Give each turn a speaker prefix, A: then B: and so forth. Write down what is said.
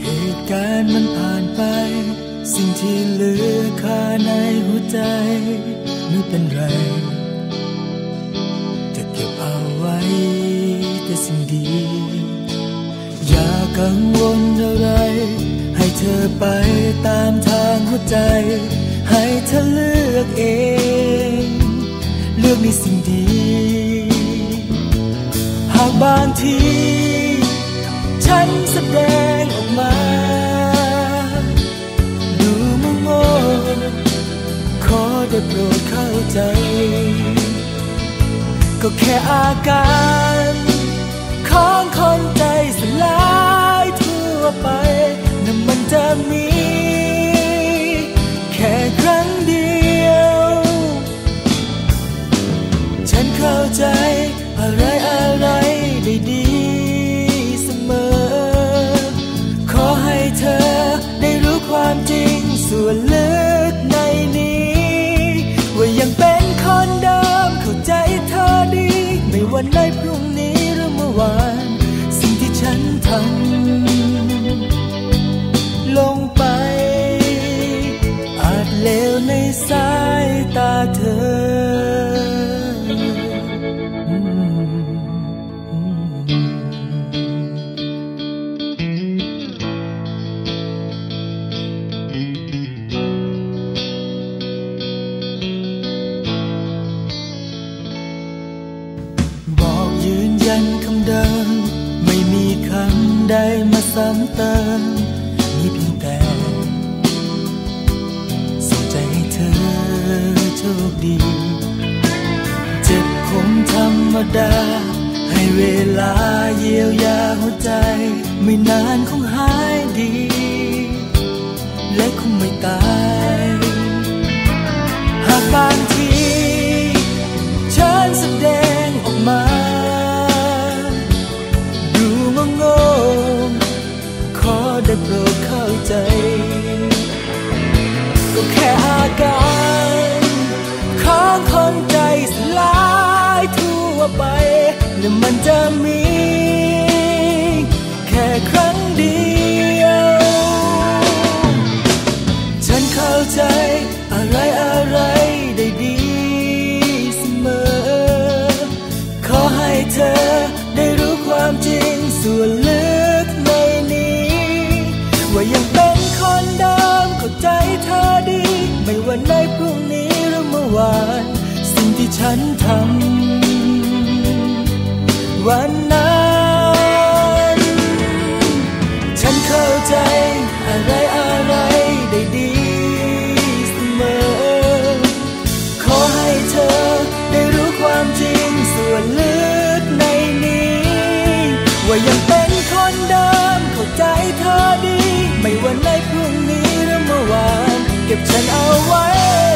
A: เหตุการณ์มันผ่านไปสิ่งที่เหลือคาในหัวใจไม่เป็นไรจะเก็บเอาไว้แต่สิ่งดีอย่ากังวลอะไรให้เธอไปตามทางหัวใจให้เธอเลือกเองเลือกในสิ่งดีหากบางทีฉันแสดงออกมาดูโง่ขอได้โปรดเข้าใจก็แค่อาการของคนใจสลายทั่วไปนั่นมันจะมีแค่ครั้งเดียวฉันเข้าใจอะไรได้ดีเสมอขอให้เธอได้รู้ความจริงส่วนลึกในนี้ว่ายังเป็นคนเดิมเข้าใจเธอดีไม่วันในพรุ่งนี้หรือเมื่อวานสิ่งที่ฉันทำลงไปอาจเลวในสายตาเธอบอกยืนยันคำเดิมไม่มีคำใดมาซ้ำเติมมีเพียงแต่ส่งใจให้เธอโชคดีเจ็บคงธรรมดาให้เวลาเยียวยาหัวใจไม่นานคงหายดีและคงไม่ตายหากบางทีฉันแสดงออกมาดูโง่ขอได้โปรดเข้าใจก็แค่อาการของคนใจสลายทั่วไปและมันจะมีแค่ครั้งเดียวฉันเข้าใจอะไรได้ดีเสมอขอให้เธอได้รู้ความจริงส่วนลึกในนี้ว่ายังเป็นคนเดิมเข้าใจเธอดีไม่ว่าในพรุ่งนี้หรือเมื่อวานสิ่งที่ฉันทำวันนั้นฉันเข้าใจอะไรได้ดีเสมอขอให้เธอได้รู้ความจริงส่วนลึกในนี้ว่ายังเป็นคนเดิมเข้าใจเธอดีไม่ว่าในพรุ่งนี้หรือเมื่อวานเก็บฉันเอาไว้